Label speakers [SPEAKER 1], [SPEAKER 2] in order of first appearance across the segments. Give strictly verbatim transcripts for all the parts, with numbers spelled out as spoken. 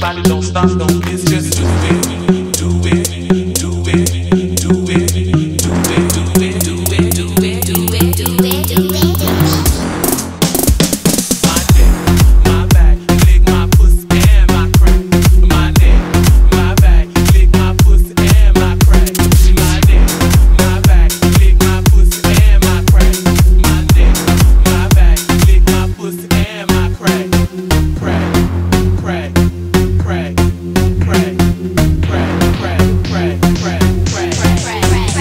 [SPEAKER 1] body, don't stop, don't miss, just do it, do it, do it, do it, do it, do it, do it, do it, do it, do it, do it. My neck, my back, lick my pussy and my crack. My neck, my back, lick my pussy and my crack. My neck, my back, lick my pussy and my crack. My neck, my back, lick my pussy and my crack. Crack, crack, crack, crack, crack, crack, crack, crack, crack,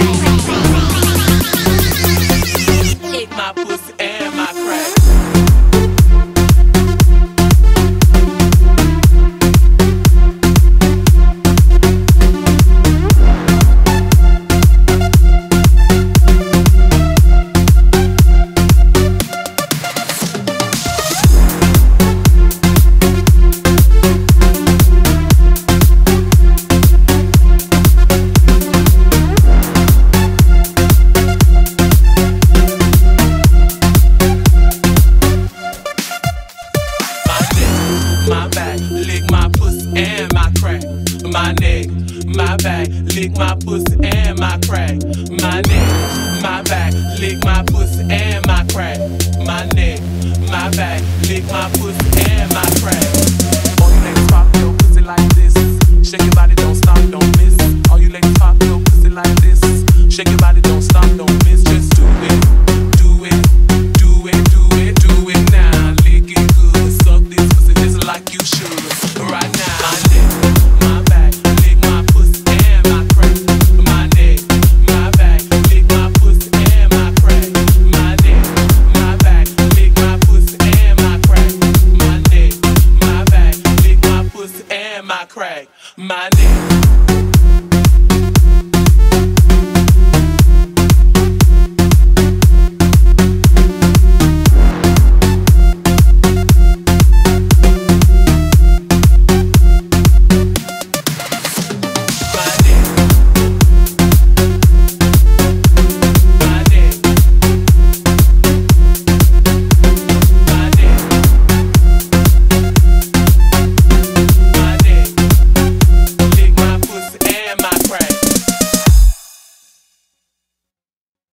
[SPEAKER 1] lick my pussy and my crack. My back, lick my pussy and my crack. My neck, my back, lick my pussy and my crack. My neck, my back, lick my pussy and my crack. My neck, my back, lick my pussy and my crack. All you ladies pop your pussy like this. Shake your body, don't stop, don't miss. All you ladies pop your pussy like this. Shake your body, don't stop, don't miss. Just do it, do it, do it, do it, do it now. Lick it good, suck this pussy just like you should. Right now, my neck, my back, lick my pussy and my crack. My neck, my back, lick my pussy and my crack. My neck, my back, lick my pussy and my crack. My neck, my back, lick my pussy and my crack. My neck.